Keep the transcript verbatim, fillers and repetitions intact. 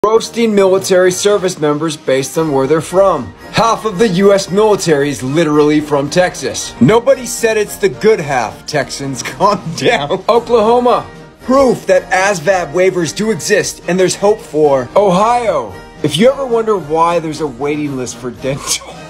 Roasting military service members based on where they're from. Half of the U S military is literally from Texas. Nobody said it's the good half, Texans. Calm down. Oklahoma. Proof that A S V A B waivers do exist and there's hope for Ohio. If you ever wonder why there's a waiting list for dental